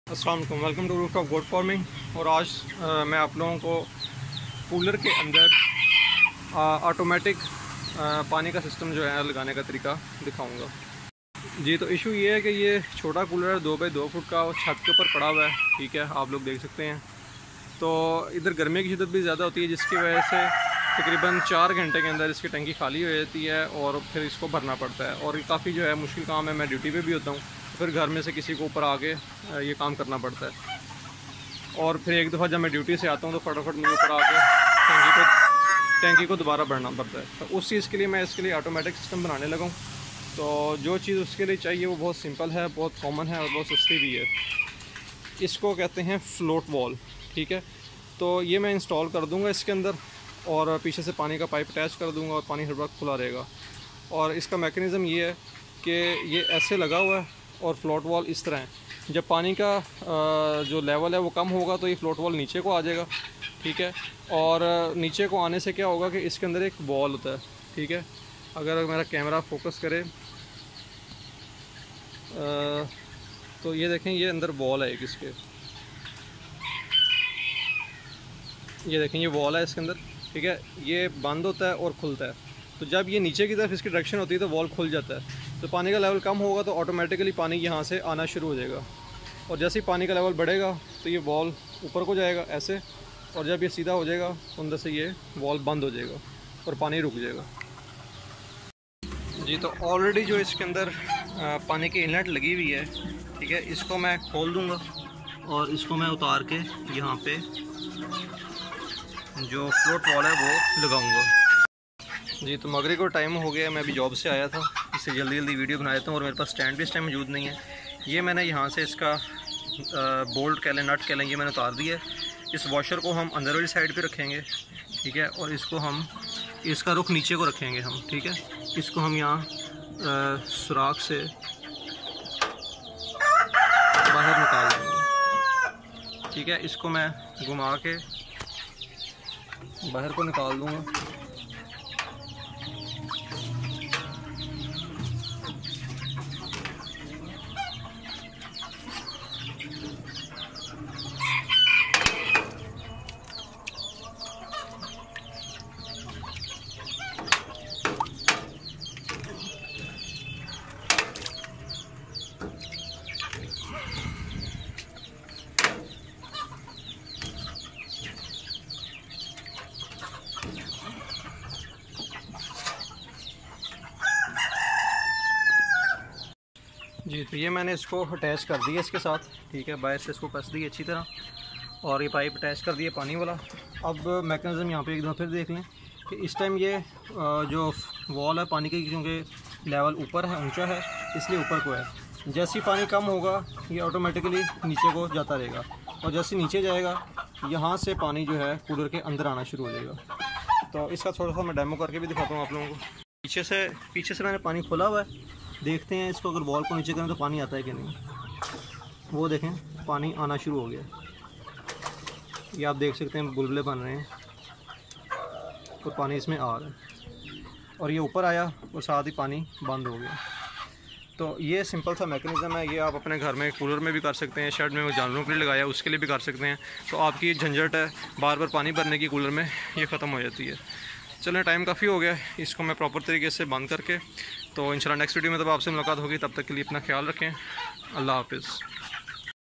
अस्सलाम वालेकुम, welcome to roof of goat farming. और आज मैं आप लोगों को कूलर के अंदर ऑटोमेटिक पानी का सिस्टम जो है लगाने का तरीका दिखाऊंगा। जी, तो इशू ये है कि ये छोटा कूलर है 2 बाई 2 फुट का और छत के ऊपर पड़ा हुआ है। ठीक है, आप लोग देख सकते हैं। तो इधर गर्मी की शिद्दत भी ज़्यादा होती है, जिसकी वजह से तकरीबन 4 घंटे के अंदर इसकी टंकी खाली हो जाती है और फिर इसको भरना पड़ता है। और ये काफ़ी जो है मुश्किल काम है। मैं ड्यूटी पे भी होता हूँ, फिर घर में से किसी को ऊपर आके ये काम करना पड़ता है। और फिर एक दफ़ा जब मैं ड्यूटी से आता हूँ तो फटाफट मुझे ऊपर आके टंकी को दोबारा भरना पड़ता है। तो उस चीज़ के लिए मैं इसके लिए ऑटोमेटिक सिस्टम बनाने लगा हूँ। तो जो चीज़ उसके लिए चाहिए वो बहुत सिंपल है, बहुत कॉमन है और बहुत सस्ती भी है। इसको कहते हैं फ्लोट वॉल। ठीक है, तो ये मैं इंस्टॉल कर दूँगा इसके अंदर और पीछे से पानी का पाइप अटैच कर दूँगा और पानी हर वक्त खुला रहेगा। और इसका मैकेनिज़्म ये है कि ये ऐसे लगा हुआ है और फ्लोट वॉल इस तरह है। जब पानी का जो लेवल है वो कम होगा तो ये फ्लोट वॉल नीचे को आ जाएगा। ठीक है, और नीचे को आने से क्या होगा कि इसके अंदर एक बॉल होता है। ठीक है, अगर मेरा कैमरा फोकस करे तो ये देखें, ये अंदर बॉल है एक इसके, ये देखें ये वॉल है इसके अंदर। ठीक है, ये बंद होता है और खुलता है। तो जब ये नीचे की तरफ इसकी डायरेक्शन होती है तो वॉल खुल जाता है। तो पानी का लेवल कम होगा तो ऑटोमेटिकली पानी यहाँ से आना शुरू हो जाएगा। और जैसे ही पानी का लेवल बढ़ेगा तो ये वॉल ऊपर को जाएगा ऐसे, और जब ये सीधा हो जाएगा तो अंदर से ये वॉल बंद हो जाएगा और पानी रुक जाएगा। जी, तो ऑलरेडी जो इसके अंदर पानी की इनलेट लगी हुई है। ठीक है, इसको मैं खोल दूँगा और इसको मैं उतार के यहाँ पे जो फ्लोट वॉल है वो लगाऊंगा। जी, तो मगरिब को टाइम हो गया, मैं अभी जॉब से आया था, इससे जल्दी जल्दी वीडियो बना देता हूँ। और मेरे पास स्टैंड भी इस टाइम मौजूद नहीं है। ये मैंने यहाँ से इसका बोल्ट कह लें, नट कह लें, ये मैंने उतार दिया है। इस वॉशर को हम अंदर वाली साइड पे रखेंगे। ठीक है, और इसको हम इसका रुख नीचे को रखेंगे हम। ठीक है, इसको हम यहाँ सुराख से बाहर निकाल देंगे। ठीक है, इसको मैं घुमा के बाहर को निकाल दूँगा। जी, तो ये मैंने इसको अटैच कर दिया इसके साथ। ठीक है, बाहर से इसको कस दी अच्छी तरह और ये पाइप अटैच कर दिया पानी वाला। अब मैकेनिज़्म यहाँ पे एक दफ़ा फिर देख लें कि इस टाइम ये जो वॉल है पानी की, क्योंकि लेवल ऊपर है, ऊंचा है, इसलिए ऊपर को है। जैसे ही पानी कम होगा ये ऑटोमेटिकली नीचे को जाता रहेगा, और जैसे नीचे जाएगा यहाँ से पानी जो है कूलर के अंदर आना शुरू हो जाएगा। तो इसका थोड़ा सा मैं डेमो करके भी दिखाता हूँ आप लोगों को। पीछे से मैंने पानी खोला हुआ है, देखते हैं इसको अगर बॉल को नीचे करें तो पानी आता है कि नहीं। वो देखें, पानी आना शुरू हो गया। ये आप देख सकते हैं बुलबुले बन रहे हैं और पानी इसमें आ रहा है, और ये ऊपर आया और साथ ही पानी बंद हो गया। तो ये सिंपल सा मैकेनिज़्म है। ये आप अपने घर में कूलर में भी कर सकते हैं, शेड में जानवरों के लिए लगाया उसके लिए भी कर सकते हैं। तो आपकी झंझट है बार बार पानी भरने की कूलर में, ये ख़त्म हो जाती है। चलें, टाइम काफ़ी हो गया है, इसको मैं प्रॉपर तरीके से बंद करके तो इंशाल्लाह नेक्स्ट वीडियो में तब आपसे मुलाकात होगी। तब तक के लिए अपना ख्याल रखें। अल्लाह हाफ़िज़।